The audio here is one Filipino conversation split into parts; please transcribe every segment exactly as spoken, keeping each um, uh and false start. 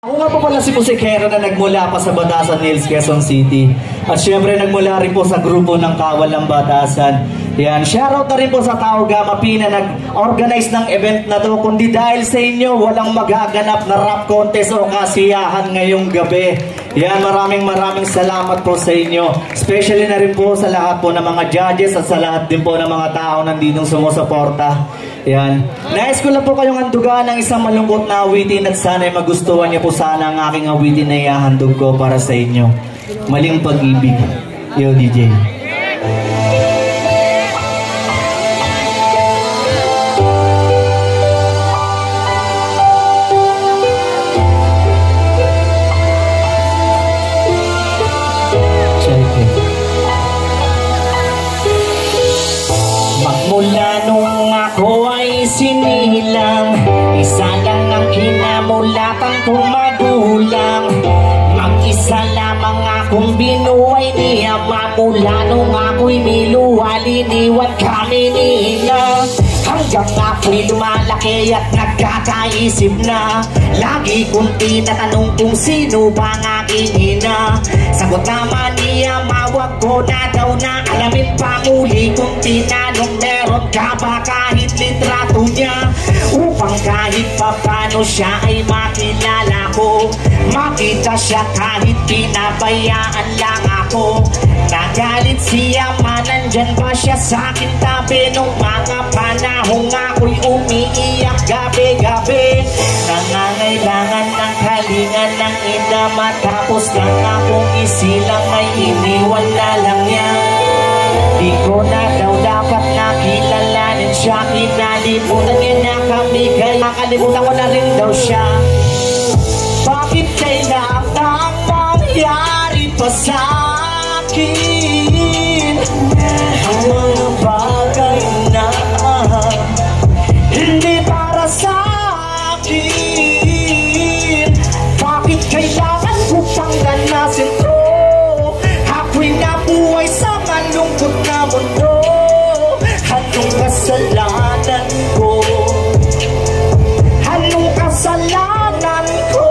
Ako nga po pala si Musikero na nagmula pa sa Batasan Hills, Quezon City. At syempre nagmula rin po sa grupo ng Kawal ng Batasan. Yan, shoutout na rin po sa Tao Gama P na nag-organize ng event na to. Kundi dahil sa inyo, walang magaganap na rap contest o kasiyahan ngayong gabi. Yan, maraming maraming salamat po sa inyo. Especially na rin po sa lahat po ng mga judges at sa lahat din po ng mga tao nandito sumusuporta. Yan. Nais ko lang po kayong handugan ng isang malungkot na awitin at sana'y magustuhan niyo po sana ang aking awitin na ihahandog ko para sa inyo. Maling Pag-ibig. Yo, D J. Magmula nung ako ay sinilang, isa lang ang kinamulatan kong magulang. Mag-isa lamang akong binuhay niya, mamula nung ako'y niluwali, iniwan kami nila. Hanggang ako'y lumalaki at nagkakaisip na, lagi kong tinatanong kung sino bang aking ina. Sagot naman niya, mawag ko na daw na alamin panguli kong tinanong, meron ka ba kahit litrato niya? Upang kahit pa paano siya ay makilala ko, makita siya kahit pinabayaan lang ako. Nagalit siya, manandyan ba siya sa akin tabi nung mga panahong ako'y umiiyak gabi-gabi. Nangangailangan ng kalingan ng ina, matapos lang akong isilang ay iniwan na lang niya. Di ko na daw dapat nakilalanin siya, kinalimutan niya na kami, kaya kalimutan ko na rin daw siya. Bakit kailangan mangyari pa sa akin ang mga bagay na hindi para sa akin? Bakit kailangan ko pang ganasin to? Ako'y nabuhay sa malungkot na mundo. Anong kasalanan ko? Anong kasalanan ko?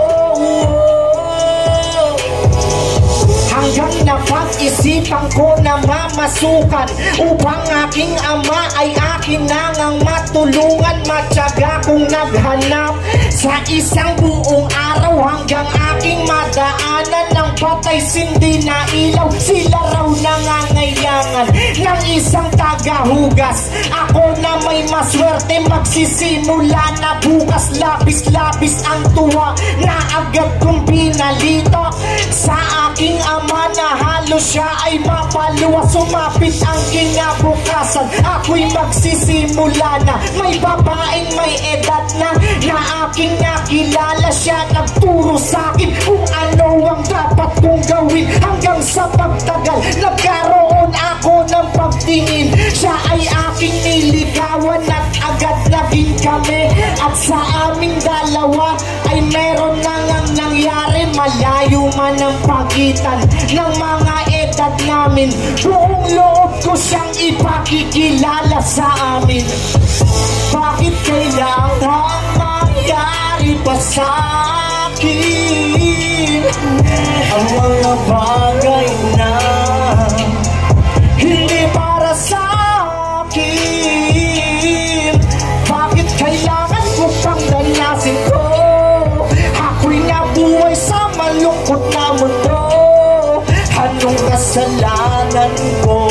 Hanggang napag-isipan ko na mamasukan upang aking ama ay akin nang ang matulungan. Matyaga kong naghanap sa isang buong araw hanggang aking madaanan ng patay sindi na ilaw. Sila raw nangangailangan ng isang tagahugas. Ako na may maswerte, magsisimula na bukas. Labis-labis ang tuwa na agad kong pinalito sa aking ama na halos siya ay mapaluwa. Sumapit ang kinabukasan, ako'y magsisimula na. May babaeng may edad na na aking nakilala. Siya nagturo sa akin kung ano ang dapat kong gawin. Hanggang sa pagtagal, nagkaroon ako ng pagtingin. Siya ay aking niligawan at agad naging kami. At sa aming dalawa ay meron na ngang nangyari. Malayo man ang pagitan ng mga edad namin, buong loob ko siyang ipakikilala sa amin. Bakit kailangan mangyari pa sa akin ang mga bagay na hindi para sa akin? Bakit kailangan ko pang danasin ko? Ako'y nabuhay sa malungkot na mundo. Anong kasalanan ko?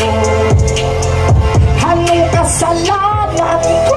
Anong kasalanan ko?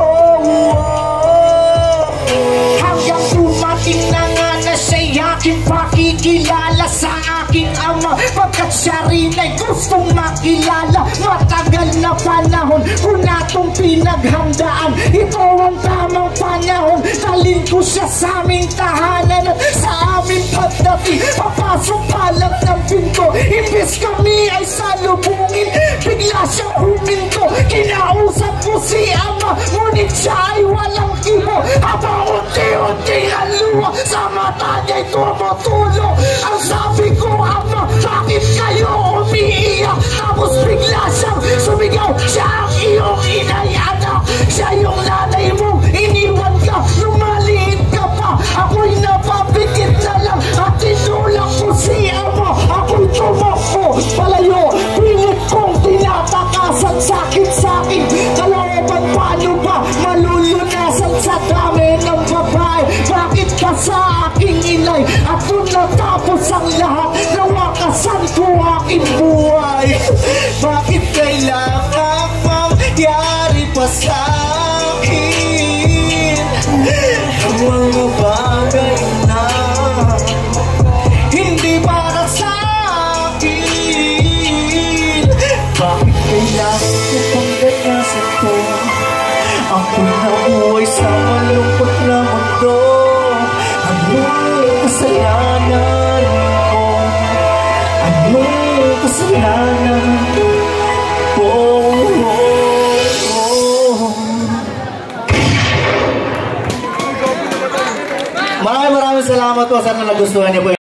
Hanggang dumating na nga na siya'y aking pakikilala sa aking ama, pagkat siya rin ay gustong makilala. Matagal na panahon ko na itong pinaghandaan. Ito ang tamang panahon, dalhin ko siya sa aming tahanan. At sa aming pagdating, papasok palad ng pinto. Imbis kami ay salubungin, bigla siyang huminto. Kinausap ko si ama, ngunit siya ay walang kibo. Habang unti-unti ang luha sa mata niya'y tumutulo. Ang sabi ko, ama, bakit kayo umiiyak? Tapos bigla siyang sumigaw, siya ang iyong inay, anak. Siya yung nanay mo, iniwan ka, lumaliit ka pa. Ako'y napapikit matapos ang lahat, nawakasan ko aking buhay. Bakit kailangan mangyari pa sa akin ang mga bagay na hindi para sa akin? Bakit kailangan ko pang ganyasan to? Ako'y nabuhay sa malungkot na mundo. Anong kasalanan ko? Anong kasalanan ko? Oh, oh, oh. Maraming maraming salamat po. Sana nagustuhan niyo po.